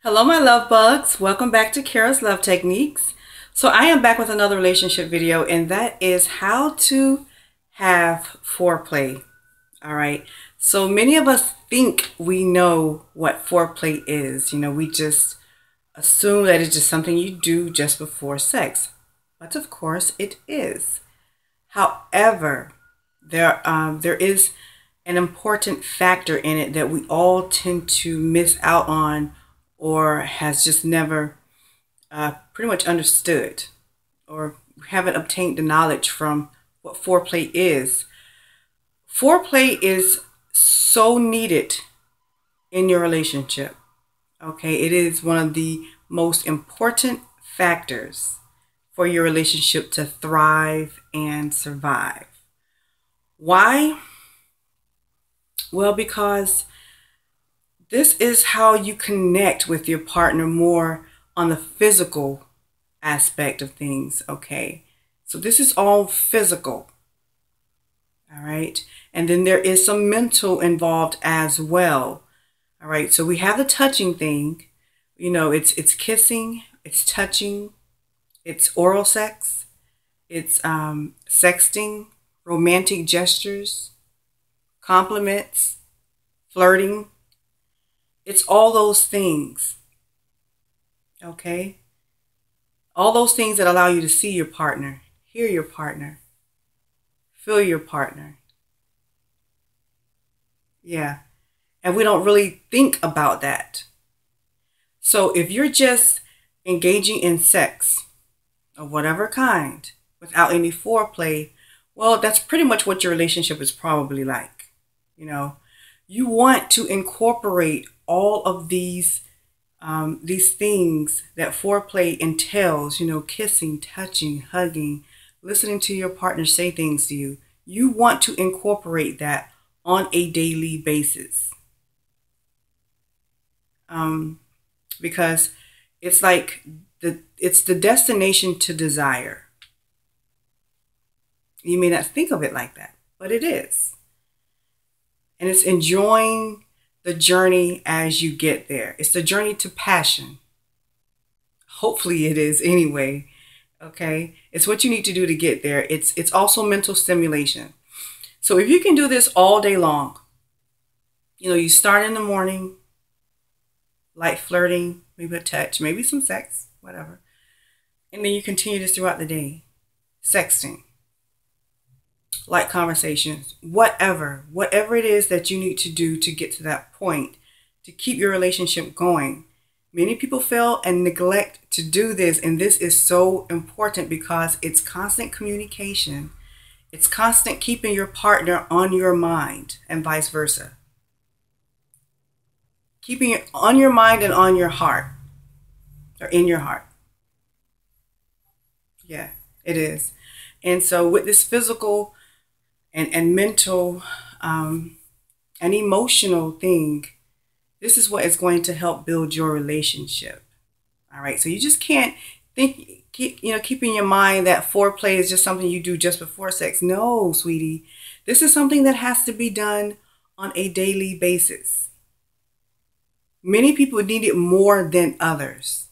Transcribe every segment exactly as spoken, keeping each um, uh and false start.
Hello, my love bugs. Welcome back to Kara's Love Techniques. So I am back with another relationship video, and that is how to have foreplay. All right. So many of us think we know what foreplay is. You know, we just assume that it's just something you do just before sex. But of course it is. However, there, um, there is an important factor in it that we all tend to miss out on, or has just never uh, pretty much understood, or haven't obtained the knowledge from what foreplay is. Foreplay is so needed in your relationship. Okay, it is one of the most important factors for your relationship to thrive and survive. Why? Well, because this is how you connect with your partner more on the physical aspect of things, okay? So this is all physical, all right? And then there is some mental involved as well, all right? So we have the touching thing. You know, it's it's kissing, it's touching, it's oral sex, it's um, sexting, romantic gestures, compliments, flirting. It's all those things, okay? All those things that allow you to see your partner, hear your partner, feel your partner. Yeah, and we don't really think about that. So if you're just engaging in sex of whatever kind without any foreplay, well, that's pretty much what your relationship is probably like. You know, you want to incorporate all of these um, these things that foreplay entails, you know, kissing, touching, hugging, listening to your partner say things to you. You want to incorporate that on a daily basis. Um, because it's like the it's the destination to desire. You may not think of it like that, but it is. And it's enjoying the journey as you get there. It's the journey to passion. Hopefully it is anyway. Okay? It's what you need to do to get there. It's it's also mental stimulation. So if you can do this all day long, you know, you start in the morning, light flirting, maybe a touch, maybe some sex, whatever. And then you continue this throughout the day. Sexting, light conversations, whatever, whatever it is that you need to do to get to that point, to keep your relationship going. Many people fail and neglect to do this, and this is so important because it's constant communication. It's constant keeping your partner on your mind and vice versa. Keeping it on your mind and on your heart, or in your heart. Yeah, it is. And so with this physical and, and mental um, and emotional thing, this is what is going to help build your relationship. All right. So you just can't think, keep, you know, keep in your mind that foreplay is just something you do just before sex. No, sweetie. This is something that has to be done on a daily basis. Many people need it more than others.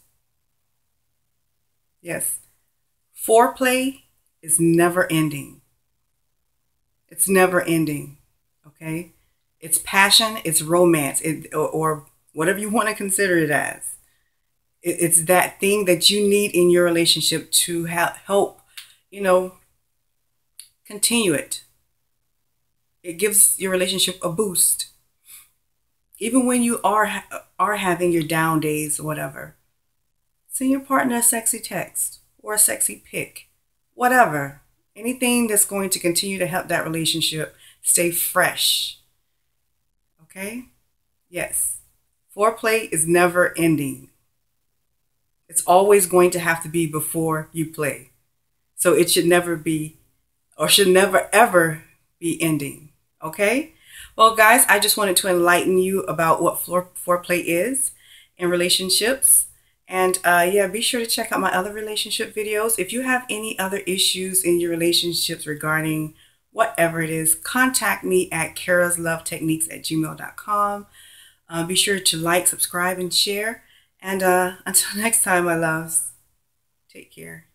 Yes. Foreplay is never ending. It's never ending. Okay? It's passion, it's romance, it, or, or whatever you want to consider it as. It, it's that thing that you need in your relationship to ha- help, you know, continue it. It gives your relationship a boost. Even when you are are having your down days or whatever. Send your partner a sexy text or a sexy pic. Whatever. Anything that's going to continue to help that relationship stay fresh. Okay? Yes. Foreplay is never ending. It's always going to have to be before you play. So it should never be, or should never ever be ending. Okay? Well, guys, I just wanted to enlighten you about what foreplay is in relationships. And uh, yeah, be sure to check out my other relationship videos. If you have any other issues in your relationships regarding whatever it is, contact me at kara's love techniques at gmail dot com. Uh, be sure to like, subscribe, and share. And uh, until next time, my loves, take care.